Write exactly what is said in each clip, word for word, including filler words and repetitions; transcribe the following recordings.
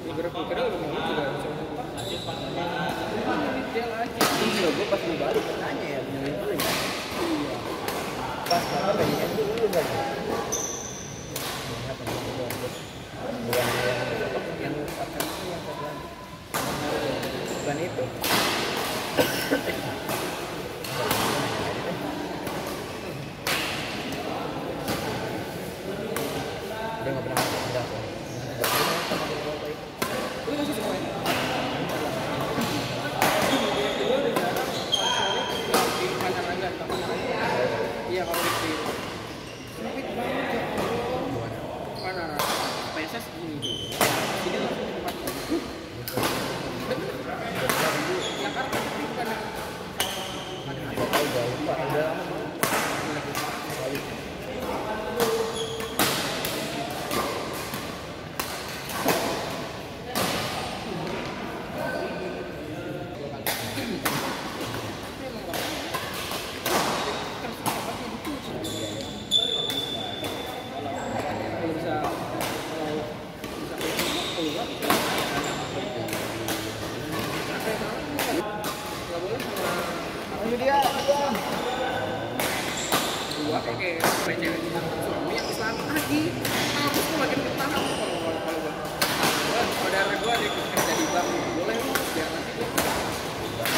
Liverpool kira udah mau juga dia lagi Iya, gue pas lu balik nanya ya benerin dulu ya. iya Pas apa bayinya itu dulu kan? Apa bukan yang yang akan itu yang satu lagi. Bukan itu. Dia nggak pernah enggak. lu masih suka main iya kalau di sempit banget ya karena P S S gini dulu jadi langsung di tempat itu yang karena bukan Nggak tahu udah lupa udah lama. kalau bisa kalau bisa keluar nggak boleh sama Ini dia. gua pakai P C suami yang Islam lagi aku tuh makin ketahan kalau kalau kalau gua gua saudara gua ada yang kerja di bank boleh lu biar nanti gua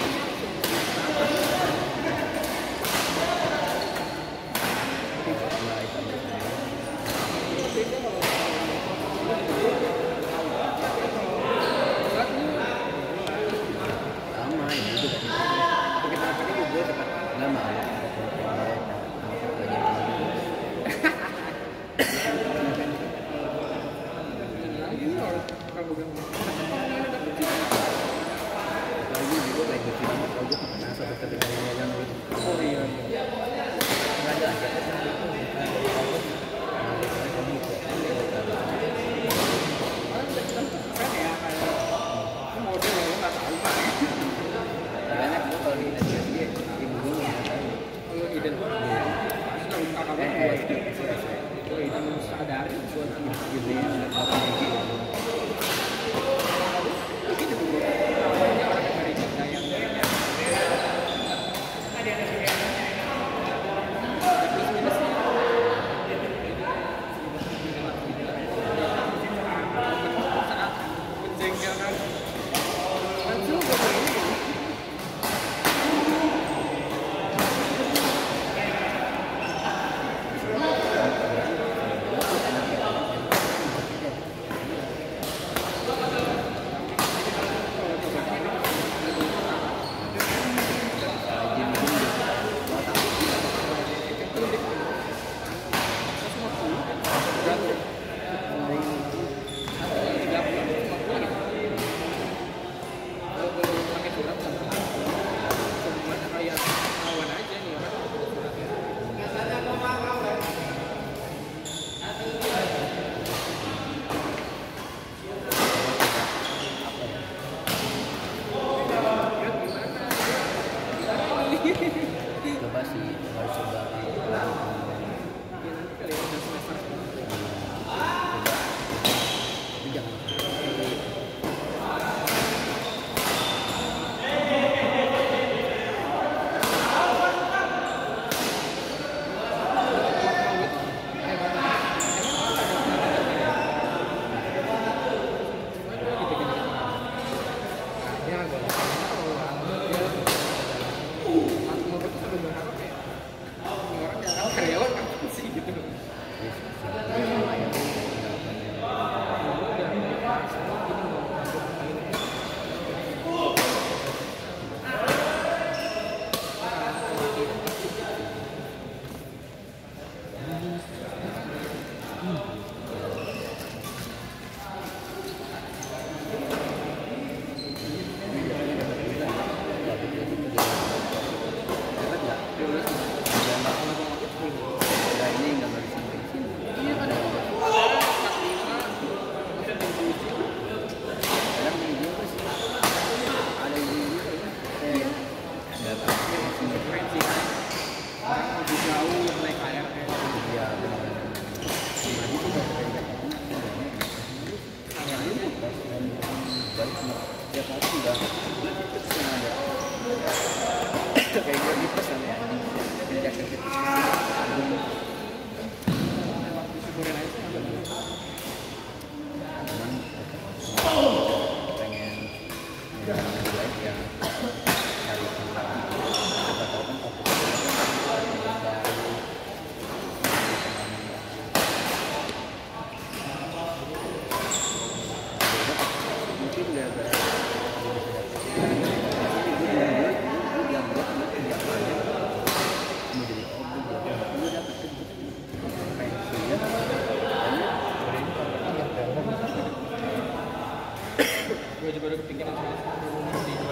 Sama ini juga. Kita tadi gue cepat nggak mau. Lagi juga baik betul banget kalau gue pernah satu ketika dia yang oh iya nggak ada aja kan itu bukan dari kampus. Nah, dari kamu kok. kan ya kayak lu model lu nggak tahu pak Banyak gue kalau di Indonesia dia ibu gue nggak tahu. lu iden pasti lu kakak Eh, gua eh, S D, S D, S D. lu iden sadari Gue gitu ya, nggak tahu kayak gitu. motor udah terus yang ada kayak gue di pesan ya di jaket itu emang disyukurin aja sih nggak bener. cuman pengen yang lebih baik ya cari tentang kita tahu kan fokus yang baru mungkin nggak ada Gue juga udah kepikiran di dua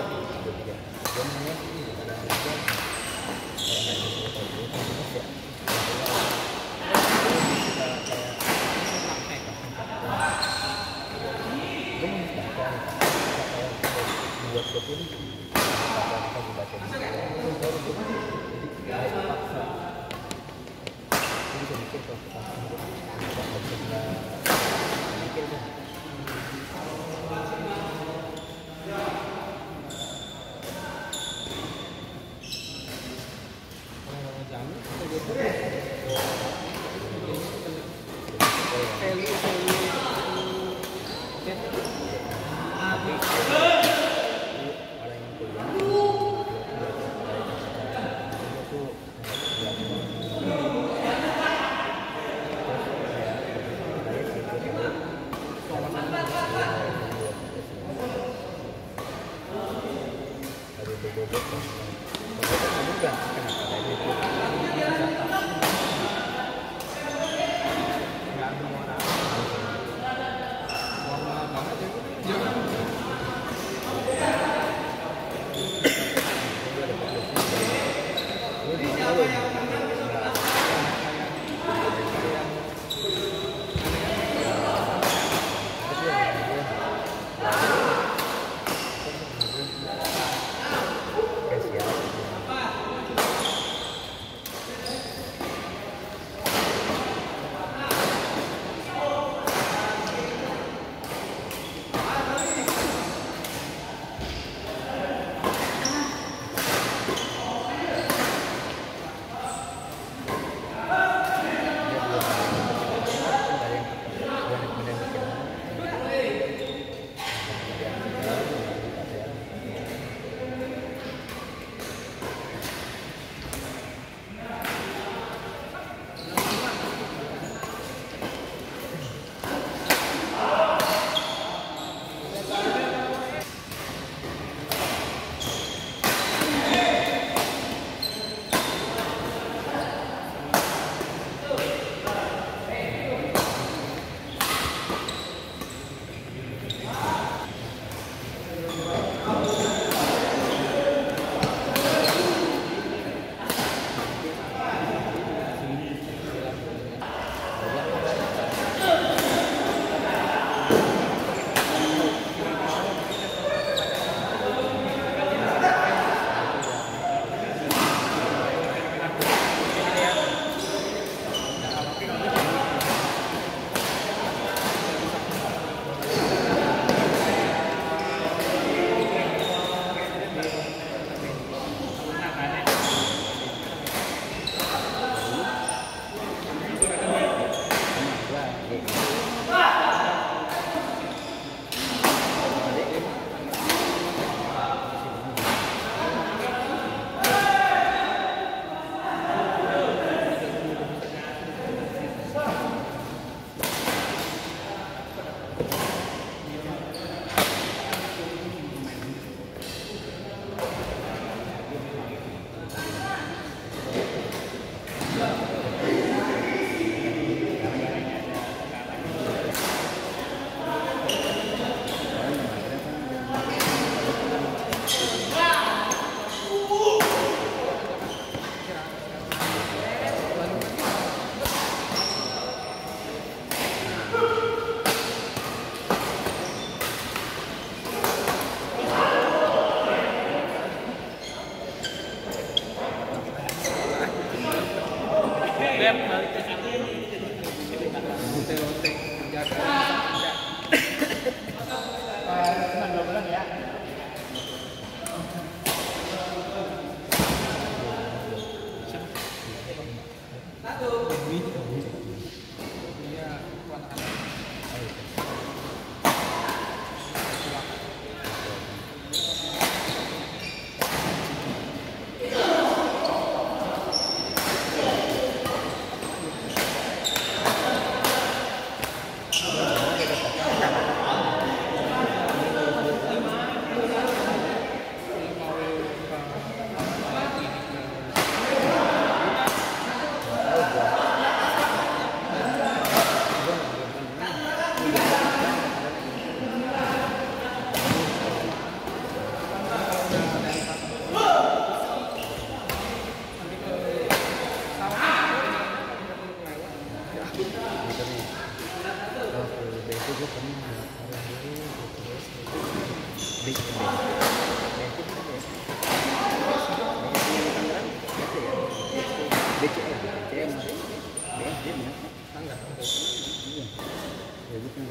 Big M. Bensin kan ya? Yang Tangerang biasa ya? B C M, B C M, B S D ya? Tangga. Iya. Ya bukan.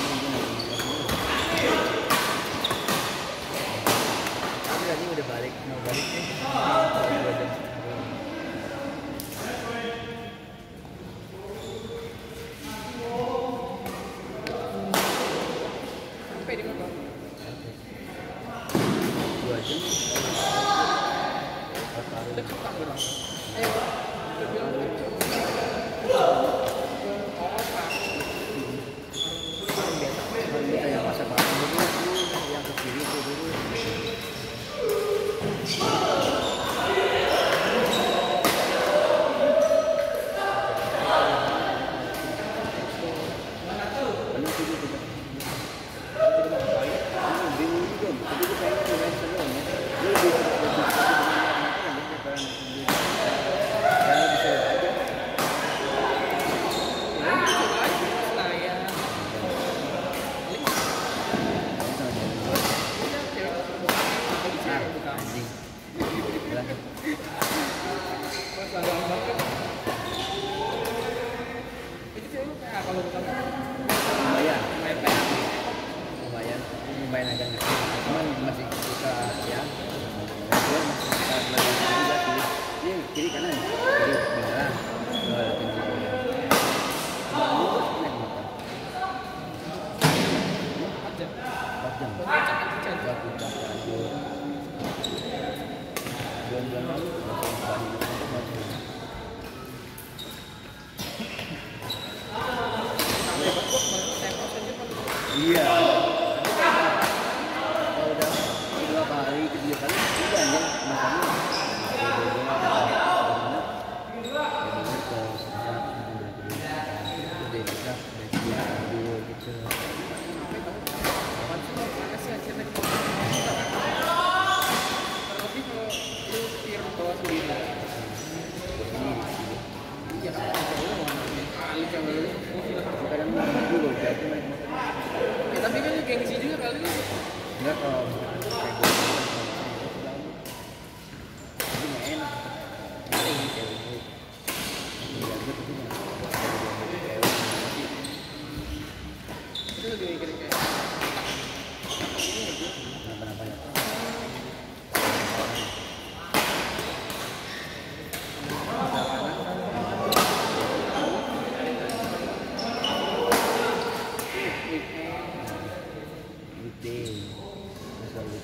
Tapi tadi udah balik, mau balik nih. Dua jam. Sampai di mana? Dua jam. Dekat Tangerang. Ayo, kita bilang dekat. Oh, Pak. Kalau kita yang masa pakai dulu, yang ke kiri itu dulu. Penuh tuh juga. Bingung juga, tapi gue pengen main seru ya. Gue lebih lebih lebih daripada karena bisa aja. Anjing. Udah. Lumayan, lumayan, lumayan agak ngerti. Cuman masih suka ya. Gue masih suka belajar juga sih. Ini kiri kanan, kiri beneran. Gue ada tinggi. Empat jam. Empat jam. Bulan-bulan lalu masih banyak banget. Iya. Kalau udah dua kali, ketiga kali, udah ya makannya. Tapi kan lu gengsi juga kali ini. Enggak kalau kayak gue tapi nggak enak. Ini cewek gue. Iya gue tapi nggak. Itu lebih mikir kayak Kenapa-napa ya? Weekday,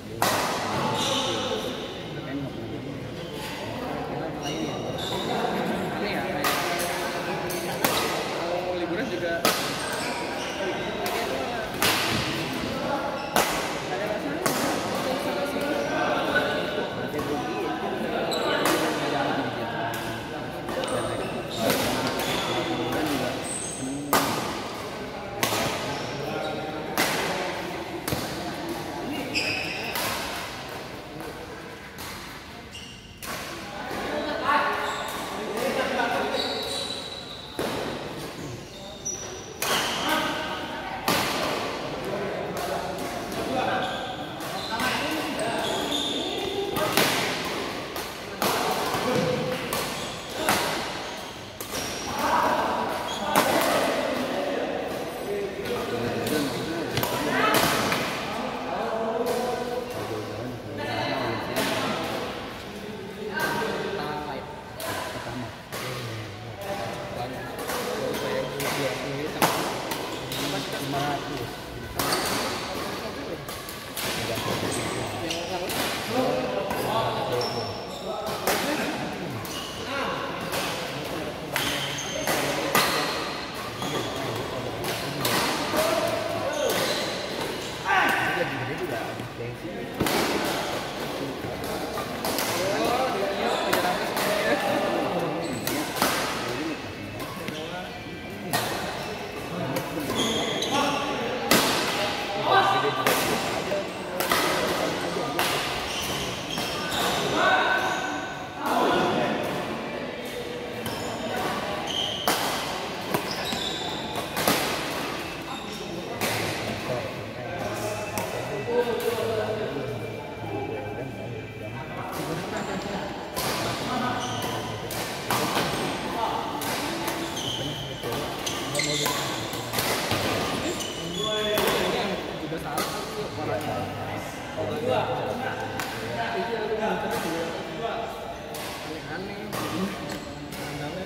juga salah tuh orangnya. Iya, lu muternya juga aneh-aneh. Pandangnya.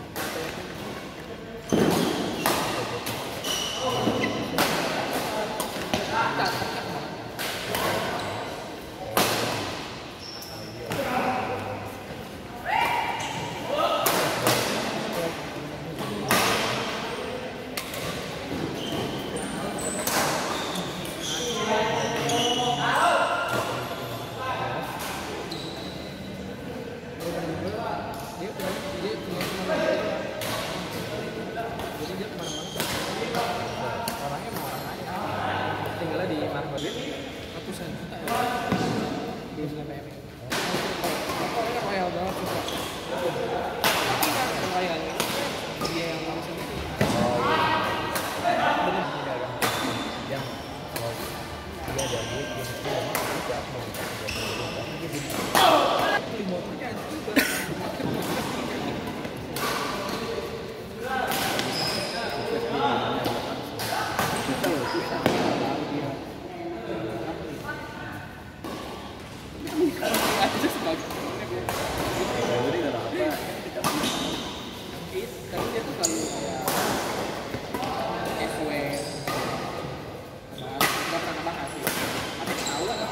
Dia punya dia punya teman aja. Jadi dia kemana-mana. Orangnya mau orang kaya. Tinggalnya di Margot ratusan juta ya. Di P M. Pokoknya royal banget susah. Tapi kan royal dia yang ngurus sendiri. Bener tidak yang yang kalau dia ada duit dia mesti tidak mau Beli motornya juga. susah loh susah Aja sebagai jadi kalau apa tapi dia tuh selalu kayak S W nggak pernah ngebahas sih ada yang tahu lah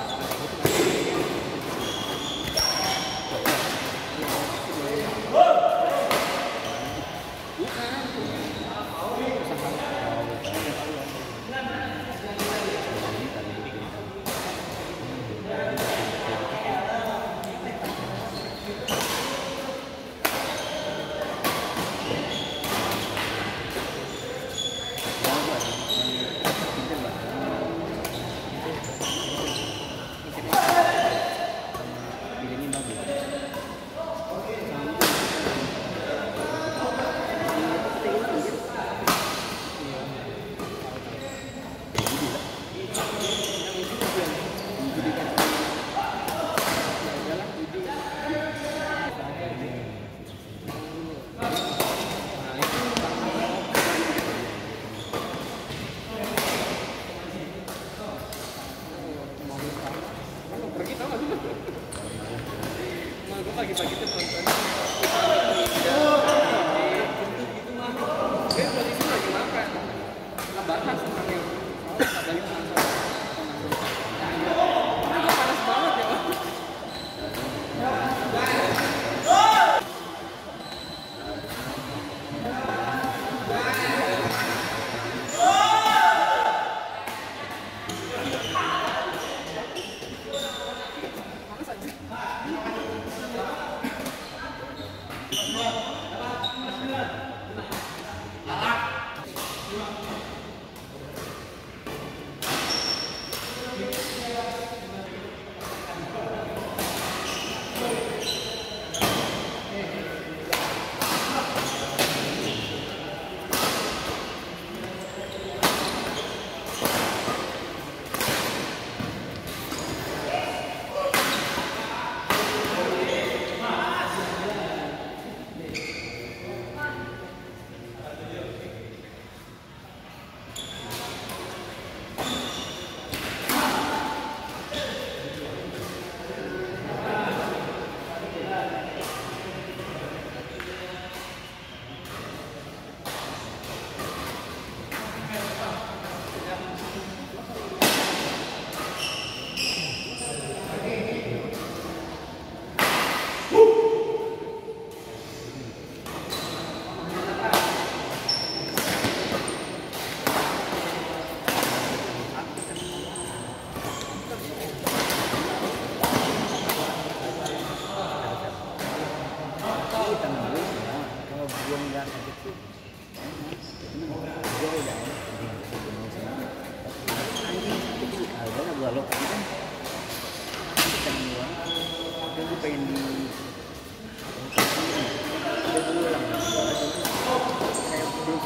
pagi-pagi tuh nonton dia posisi lagi makan ngebahas tentang yang soalnya balik langsung ini panas banget ya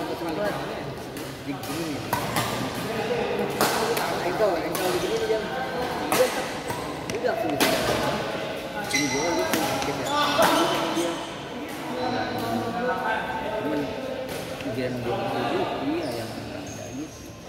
engkau engkau begini dia pikiran gue gitu, iya yang kayak gitu.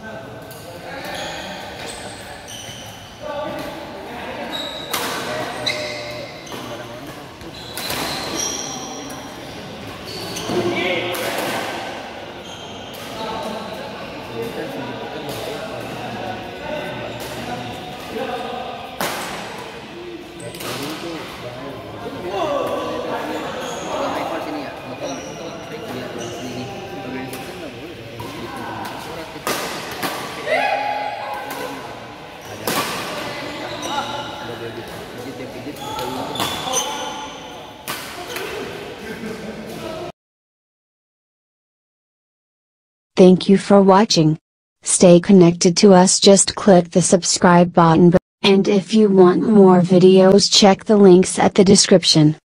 Thank you for watching. Stay connected to us, just click the subscribe button, and if you want more videos check the links at the description.